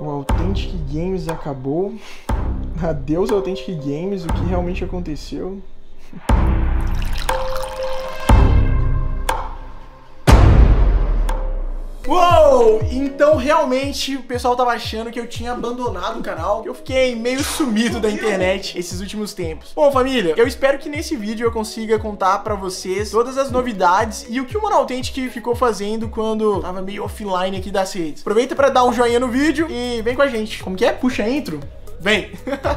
O Authentic Games acabou. Adeus, Authentic Games, o que realmente aconteceu? Uou! Então realmente o pessoal tava achando que eu tinha abandonado o canal, que eu fiquei meio sumido da internet esses últimos tempos. Bom, família, eu espero que nesse vídeo eu consiga contar pra vocês todas as novidades e o que o Mano Authentic ficou fazendo quando tava meio offline aqui das redes. Aproveita pra dar um joinha no vídeo e vem com a gente. Como que é? Puxa a intro? Vem!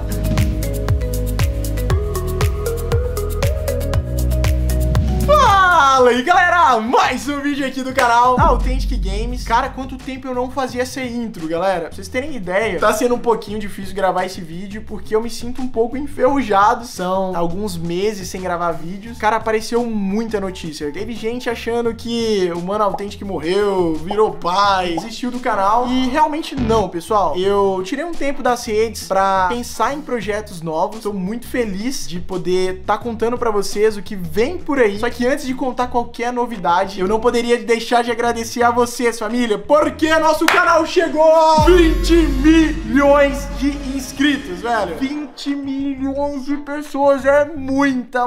Fala aí, galera! Mais um vídeo aqui do canal Authentic Games. Cara, quanto tempo eu não fazia essa intro, galera? Pra vocês terem ideia, tá sendo um pouquinho difícil gravar esse vídeo porque eu me sinto um pouco enferrujado. São alguns meses sem gravar vídeos. Cara, apareceu muita notícia. Teve gente achando que o Mano Authentic morreu, virou pai, desistiu do canal. E realmente não, pessoal. Eu tirei um tempo das redes pra pensar em projetos novos. Tô muito feliz de poder tá contando pra vocês o que vem por aí. Só que antes de contar qualquer novidade, eu não poderia deixar de agradecer a vocês, família, porque nosso canal chegou a 20 milhões de inscritos, velho. 20 milhões de pessoas, é muita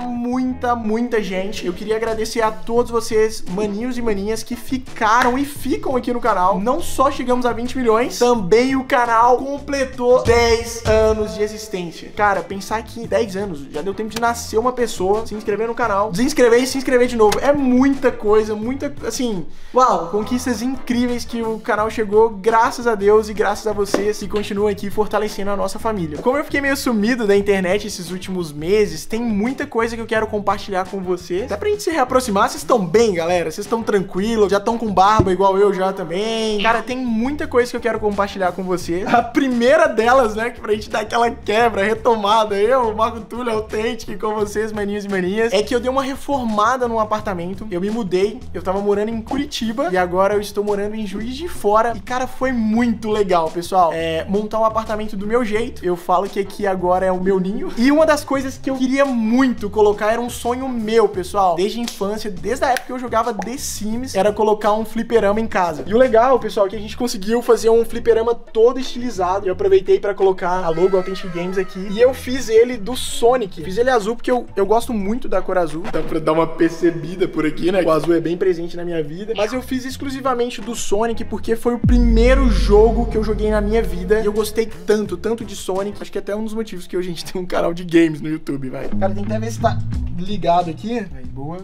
gente. Eu queria agradecer a todos vocês, maninhos e maninhas, que ficaram e ficam aqui no canal. Não só chegamos a 20 milhões, também o canal completou 10 anos de existência. Cara, pensar que em 10 anos já deu tempo de nascer uma pessoa, se inscrever no canal, desinscrever e se inscrever de novo. É muita coisa, muita, assim, uau, conquistas incríveis que o canal chegou, graças a Deus e graças a vocês que continuam aqui fortalecendo a nossa família. Como eu fiquei meio sumido da internet esses últimos meses, tem muita coisa que eu quero compartilhar com vocês. Até pra gente se reaproximar. Vocês estão bem, galera? Vocês estão tranquilos? Já estão com barba igual eu já também? Cara, tem muita coisa que eu quero compartilhar com vocês. A primeira delas, né, que pra gente dar aquela quebra, retomada, eu, Marco Túlio, Authentic, com vocês, maninhos e maninhas, é que eu dei uma reformada num apartamento. Eu me mudei, eu tava morando em Curitiba e agora eu estou morando em Juiz de Fora. E, cara, foi muito legal, pessoal. Montar um apartamento do meu jeito. Eu falo que aqui agora é o meu ninho. E uma das coisas que eu queria muito colocar era um sonho meu, pessoal. Desde a infância, desde a época que eu jogava The Sims, era colocar um fliperama em casa. E o legal, pessoal, é que a gente conseguiu fazer um fliperama todo estilizado. Eu aproveitei pra colocar a logo Authentic Games aqui. E eu fiz ele do Sonic. Fiz ele azul porque eu gosto muito da cor azul. Dá pra dar uma percebida por aqui, né? O azul é bem presente na minha vida. Mas eu fiz exclusivamente do Sonic porque foi o primeiro jogo que eu joguei na minha vida. E eu gostei tanto de Sonic. Acho que até um dos motivos que hoje a gente tem um canal de games no YouTube, vai. Cara, tem que até ver se tá ligado aqui. Aí, boa.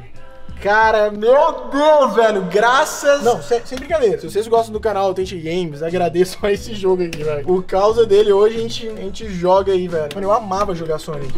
Cara, meu Deus, velho, graças... Não, sem brincadeira. Se vocês gostam do canal Authentic Games, agradeço a esse jogo aqui, velho. Por causa dele, hoje a gente joga aí, velho. Mano, eu amava jogar Sonic.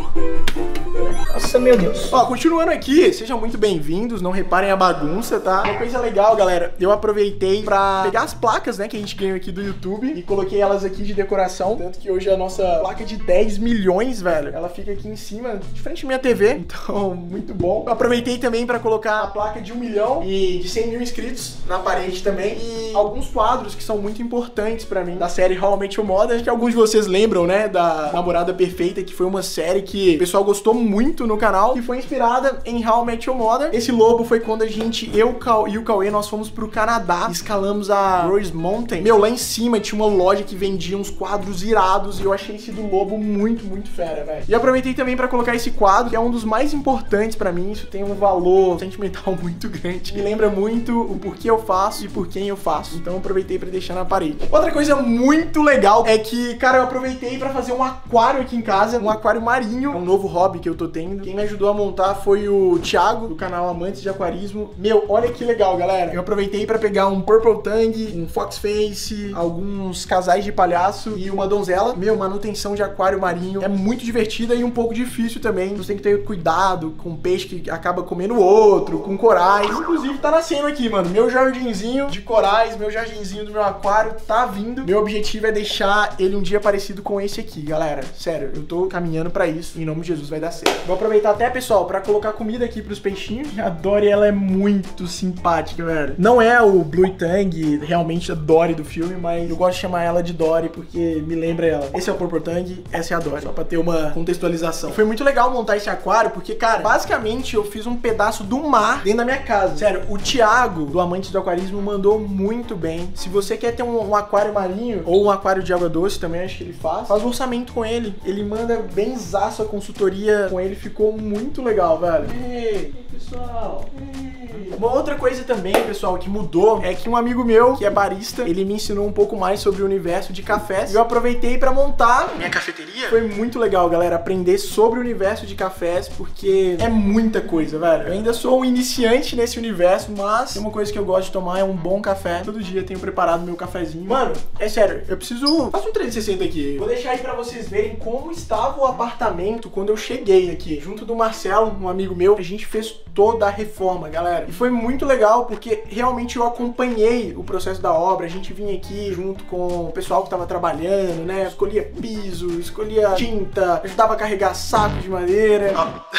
Nossa, meu Deus. Ó, continuando aqui, sejam muito bem-vindos, não reparem a bagunça, tá? Uma coisa legal, galera, eu aproveitei pra pegar as placas, né, que a gente ganhou aqui do YouTube e coloquei elas aqui de decoração. Tanto que hoje a nossa placa de 10 milhões, velho, ela fica aqui em cima, de frente à minha TV. Então, muito bom. Eu aproveitei também pra colocar a placa de 1 milhão e de 100 mil inscritos na parede também. E alguns quadros que são muito importantes pra mim, da série How I Met Your Mother, que alguns de vocês lembram, né, da Namorada Perfeita, que foi uma série que o pessoal gostou muito no canal, que foi inspirada em How I Met Your Mother. Esse logo foi quando eu e o Cauê, nós fomos pro Canadá, escalamos a Rose Mountain. Meu, lá em cima tinha uma loja que vendia uns quadros irados e eu achei esse do lobo muito fera, velho. E aproveitei também pra colocar esse quadro, que é um dos mais importantes pra mim. Isso tem um valor sentimental muito grande. Me lembra muito o porquê eu faço e por quem eu faço. Então eu aproveitei pra deixar na parede. Outra coisa muito legal é que, cara, eu aproveitei pra fazer um aquário aqui em casa, um aquário marinho. É um novo hobby que eu tô tendo. Quem me ajudou a montar foi o Thiago, do canal Amantes de Aquarismo. Meu, olha que legal, galera. Eu aproveitei pra pegar um Purple Tang, um Fox Face, alguns casais de palhaço e uma donzela. Meu, manutenção de aquário marinho é muito divertida e um pouco difícil também. Você tem que ter cuidado com peixe que acaba comendo o outro, com corais. Inclusive tá nascendo aqui, mano, meu jardinzinho de corais, meu jardinzinho do meu aquário tá vindo. Meu objetivo é deixar ele um dia parecido com esse aqui, galera. Sério, eu tô caminhando pra isso. Em nome de Jesus vai dar certo. Vou aproveitar até, pessoal, pra colocar comida aqui pros peixinhos. A Dory, ela é muito simpática, velho. Não é o Blue Tang, realmente a Dory do filme, mas eu gosto de chamar ela de Dory porque me lembra ela. Esse é o Purple Tang, essa é a Dory, só pra ter uma contextualização. Foi muito legal montar esse aquário porque, cara, basicamente eu fiz um pedaço pedaço do mar dentro da minha casa. Sério, o Thiago, do Amantes do Aquarismo, mandou muito bem. Se você quer ter um aquário marinho ou um aquário de água doce também, acho que ele faz um orçamento com ele. Ele manda benzaço, a consultoria com ele ficou muito legal, velho. Ei, pessoal. Uma outra coisa também, pessoal, que mudou é que um amigo meu, que é barista, ele me ensinou um pouco mais sobre o universo de cafés. E eu aproveitei pra montar minha cafeteria. Foi muito legal, galera, aprender sobre o universo de cafés, porque é muita coisa, velho. Eu ainda sou um iniciante nesse universo, mas uma coisa que eu gosto de tomar é um bom café. Todo dia tenho preparado meu cafezinho. Mano, é sério, eu preciso... Faça um 360 aqui. Vou deixar aí pra vocês verem como estava o apartamento quando eu cheguei aqui. Junto do Marcelo, um amigo meu, a gente fez toda a reforma, galera. E foi muito legal porque realmente eu acompanhei o processo da obra. A gente vinha aqui junto com o pessoal que tava trabalhando, né? Escolhia piso, escolhia tinta, ajudava a carregar saco de madeira,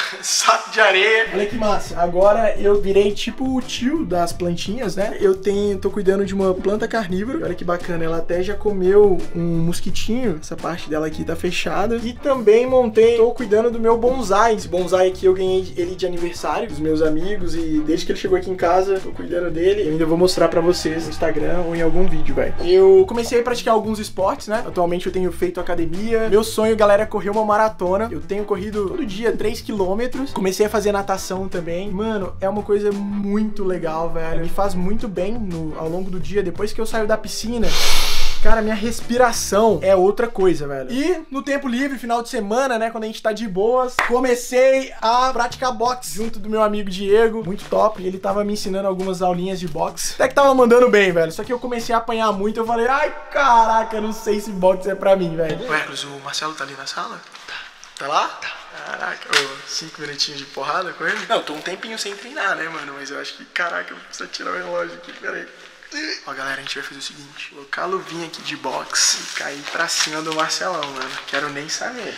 saco de areia. Olha que massa. Agora eu virei tipo o tio das plantinhas, né? Tô cuidando de uma planta carnívora. Olha que bacana, ela até já comeu um mosquitinho. Essa parte dela aqui tá fechada. E também tô cuidando do meu bonsai. Esse bonsai aqui eu ganhei ele de aniversário dos meus amigos e desde que ele chegou aqui em casa, tô cuidando dele. Eu ainda vou mostrar pra vocês no Instagram ou em algum vídeo, velho. Eu comecei a praticar alguns esportes, né? Atualmente eu tenho feito academia. Meu sonho, galera, é correr uma maratona. Eu tenho corrido todo dia 3 km. Comecei a fazer natação também. Mano, é uma coisa muito legal, velho. Me faz muito bem ao longo do dia. Depois que eu saio da piscina, cara, minha respiração é outra coisa, velho. E no tempo livre, final de semana, né, quando a gente tá de boas, comecei a praticar boxe junto do meu amigo Diego. Muito top. Ele tava me ensinando algumas aulinhas de boxe. Até que tava mandando bem, velho. Só que eu comecei a apanhar muito. Eu falei, ai, caraca, não sei se boxe é pra mim, velho. Ué, Cruz, o Marcelo tá ali na sala? Tá lá? Tá. Caraca, 5 minutinhos de porrada com ele? Não, tô um tempinho sem treinar, né, mano? Mas eu acho que, caraca, eu preciso tirar o relógio aqui, peraí. Ó, galera, a gente vai fazer o seguinte: colocar a luvinha aqui de boxe e cair pra cima do Marcelão, mano. Quero nem saber.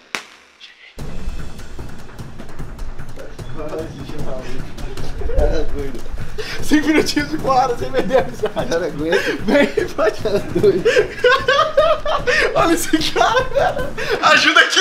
Cara doido. 5 minutinhos de porrada sem perder a amizade. Cara, aguenta. Vem, pode. Cara doido. Olha esse cara, velho. Ajuda aqui.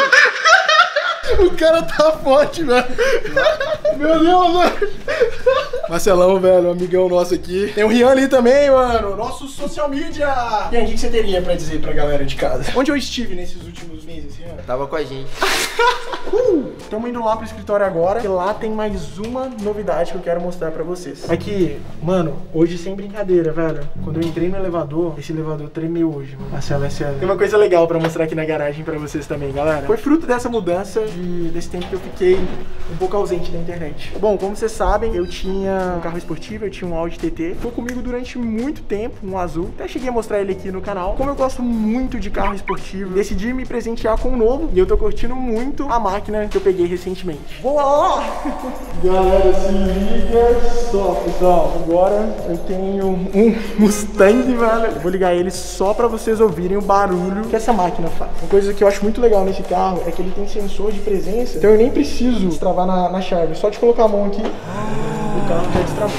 O cara tá forte, velho. Meu Deus, mano. Marcelão, velho, um amigão nosso aqui. Tem o Rian ali também, mano. Nosso social media. E aí, o que você teria pra dizer pra galera de casa? Onde eu estive nesses últimos meses, Rian? Tava com a gente. Estamos indo lá pro escritório agora, e lá tem mais uma novidade que eu quero mostrar pra vocês. Aqui, mano, hoje sem brincadeira, velho. Quando eu entrei no elevador, esse elevador tremeu hoje, mano. Marcelo, é sério. Tem uma coisa legal pra mostrar aqui na garagem pra vocês também, galera. Foi fruto dessa mudança, desse tempo que eu fiquei um pouco ausente da internet. Bom, como vocês sabem, eu tinha um carro esportivo, eu tinha um Audi TT. Foi comigo durante muito tempo, um azul. Até cheguei a mostrar ele aqui no canal. Como eu gosto muito de carro esportivo, decidi me presentear com um novo. E eu tô curtindo muito a máquina que eu peguei recentemente. Boa lá! Galera, se liga só, pessoal. Agora eu tenho um Mustang, velho. Eu vou ligar ele só pra vocês ouvirem o barulho que essa máquina faz. Uma coisa que eu acho muito legal nesse carro é que ele tem sensor de presença. Então eu nem preciso destravar na chave. Só de colocar a mão aqui, o carro já destravou.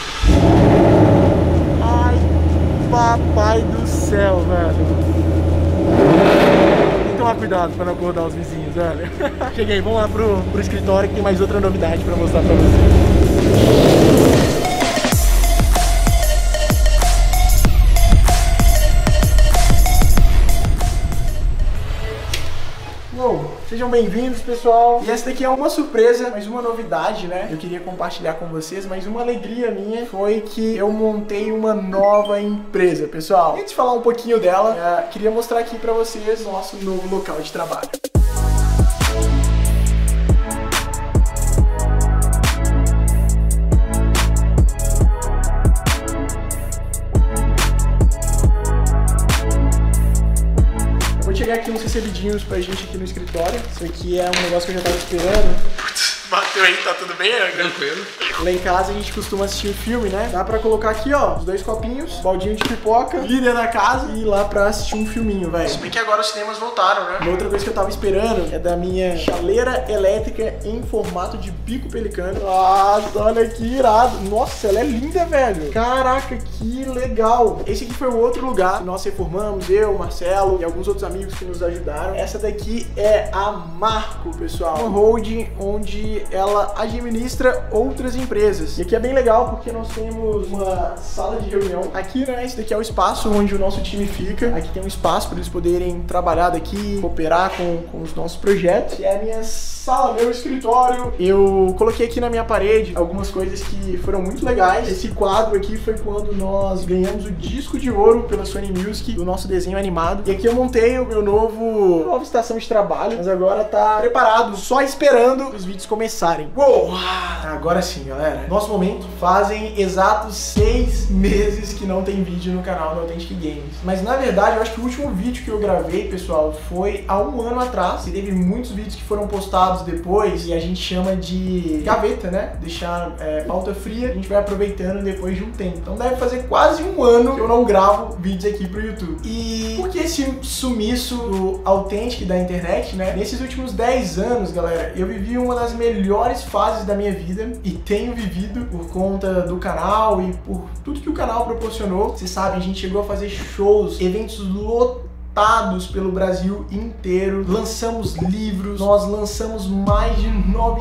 Ai, papai do céu, velho. Tomar cuidado pra não acordar os vizinhos, velho. Cheguei, vamos lá pro escritório que tem mais outra novidade pra mostrar pra vocês. Sejam bem-vindos, pessoal. E essa daqui é uma surpresa, mais uma novidade, né? Eu queria compartilhar com vocês, mas uma alegria minha foi que eu montei uma nova empresa, pessoal. Antes de falar um pouquinho dela, queria mostrar aqui pra vocês nosso novo local de trabalho. Chegar aqui uns recebidinhos pra gente aqui no escritório. Isso aqui é um negócio que eu já tava esperando. Putz, bateu aí, tá tudo bem, Angra? Tranquilo. Lá em casa a gente costuma assistir um filme, né? Dá pra colocar aqui, ó, os 2 copinhos, baldinho de pipoca, líder da casa e ir lá pra assistir um filminho, velho. Se bem que agora os cinemas voltaram, né? Uma outra coisa que eu tava esperando é da minha chaleira elétrica em formato de bico pelicano. Nossa, olha que irado. Nossa, ela é linda, velho. Caraca, que legal. Esse aqui foi o outro lugar que nós reformamos, eu, Marcelo e alguns outros amigos que nos ajudaram. Essa daqui é a Marco, pessoal. Uma holding onde que ela administra outras empresas. E aqui é bem legal porque nós temos uma sala de reunião aqui, né? Esse daqui é o espaço onde o nosso time fica. Aqui tem um espaço para eles poderem trabalhar daqui, cooperar com os nossos projetos. E é a minha sala, meu escritório. Eu coloquei aqui na minha parede algumas coisas que foram muito legais. Esse quadro aqui foi quando nós ganhamos o disco de ouro pela Sony Music do nosso desenho animado. E aqui eu montei o meu nova estação de trabalho, mas agora tá preparado, só esperando os vídeos começarem. Uou! Agora sim, galera. Nosso momento, fazem exatos 6 meses que não tem vídeo no canal do Authentic Games. Mas na verdade, eu acho que o último vídeo que eu gravei, pessoal, foi há um ano atrás. E teve muitos vídeos que foram postados depois e a gente chama de gaveta, né? Deixar pauta fria, a gente vai aproveitando depois de um tempo. Então deve fazer quase um ano que eu não gravo vídeos aqui pro YouTube. E por que esse sumiço do Authentic da internet, né? Nesses últimos 10 anos, galera, eu vivi uma das melhores fases da minha vida e tenho vivido por conta do canal e por tudo que o canal proporcionou. Vocês sabem, a gente chegou a fazer shows, eventos lotados pelo Brasil inteiro, lançamos livros, nós lançamos mais de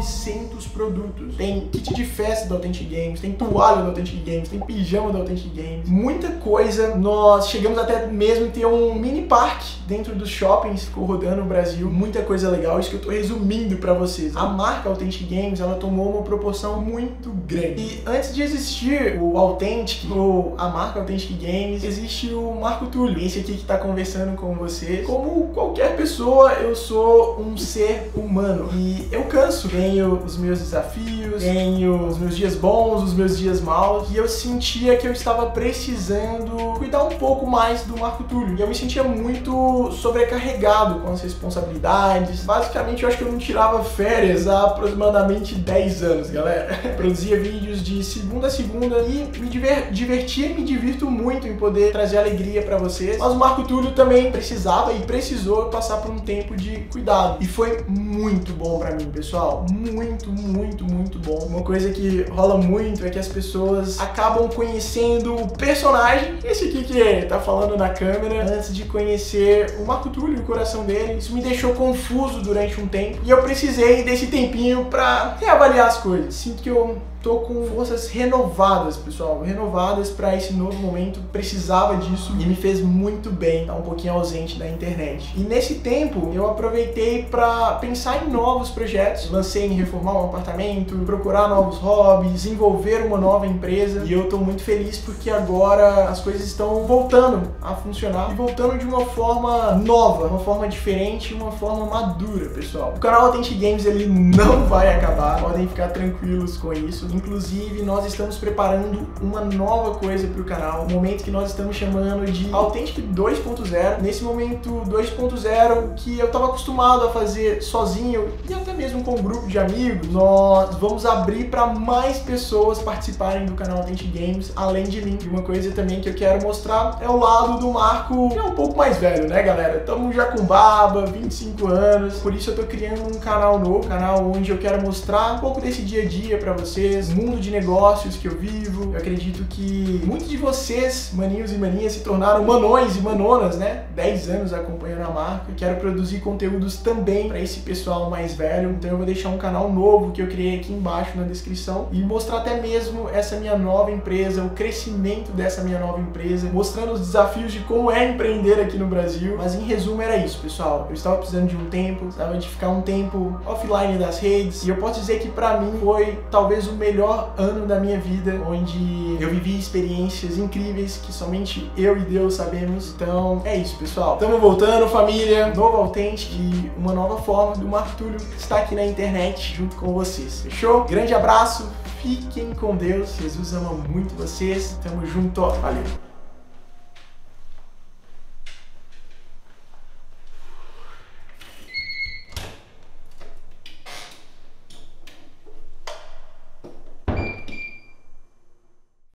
900 produtos. Tem kit de festa do Authentic Games, tem toalha do Authentic Games, tem pijama do Authentic Games, muita coisa. Nós chegamos até mesmo a ter um mini parque dentro dos shoppings, ficou rodando o Brasil, muita coisa legal, isso que eu tô resumindo pra vocês. A marca Authentic Games, ela tomou uma proporção muito grande. E antes de existir o Authentic, ou a marca Authentic Games, existe o Marco Túlio, esse aqui que tá conversando com vocês. Como qualquer pessoa, eu sou um ser humano e eu canso. Tenho os meus desafios, tenho os meus dias bons, os meus dias maus, e eu sentia que eu estava precisando cuidar um pouco mais do Marco Túlio. E eu me sentia muito sobrecarregado com as responsabilidades. Basicamente, eu acho que eu não tirava férias há aproximadamente 10 anos, galera. Produzia vídeos de segunda a segunda e me divertia e me divirto muito em poder trazer alegria pra vocês. Mas o Marco Túlio também precisava e precisou passar por um tempo de cuidado. E foi muito bom pra mim, pessoal. Muito, muito, muito bom. Uma coisa que rola muito é que as pessoas acabam conhecendo o personagem, esse aqui que tá falando na câmera, antes de conhecer o Marco Túlio e o coração dele. Isso me deixou confuso durante um tempo e eu precisei desse tempinho pra reavaliar as coisas. Sinto que eu tô com forças renovadas, pessoal, renovadas para esse novo momento. Precisava disso e me fez muito bem estar um pouquinho ausente da internet. E nesse tempo eu aproveitei para pensar em novos projetos. Lancei em reformar um apartamento, procurar novos hobbies, desenvolver uma nova empresa, e eu tô muito feliz porque agora as coisas estão voltando a funcionar e voltando de uma forma nova, uma forma diferente, uma forma madura, pessoal. O canal Authentic Games, ele não vai acabar, podem ficar tranquilos com isso. Inclusive, nós estamos preparando uma nova coisa para o canal, um momento que nós estamos chamando de Authentic 2.0. Nesse momento 2.0, que eu estava acostumado a fazer sozinho e até mesmo com um grupo de amigos, nós vamos abrir para mais pessoas participarem do canal Authentic Games, além de mim. E uma coisa também que eu quero mostrar é o lado do Marco, que é um pouco mais velho, né, galera? Estamos já com barba, 25 anos, por isso eu tô criando um canal novo, um canal onde eu quero mostrar um pouco desse dia a dia para vocês, mundo de negócios que eu vivo. Eu acredito que muitos de vocês, maninhos e maninhas, se tornaram manões e manonas, né? 10 anos acompanhando a marca. Quero produzir conteúdos também para esse pessoal mais velho, então eu vou deixar um canal novo que eu criei aqui embaixo na descrição e mostrar até mesmo essa minha nova empresa, o crescimento dessa minha nova empresa, mostrando os desafios de como é empreender aqui no Brasil. Mas em resumo era isso, pessoal. Eu estava precisando de um tempo, precisava de ficar um tempo offline das redes, e eu posso dizer que para mim foi talvez o melhor ano da minha vida, onde eu vivi experiências incríveis que somente eu e Deus sabemos. Então é isso, pessoal. Estamos voltando, família. Novo Authentic e uma nova forma do Marco Túlio está aqui na internet junto com vocês. Fechou? Grande abraço, fiquem com Deus. Jesus ama muito vocês. Tamo junto, ó. Valeu.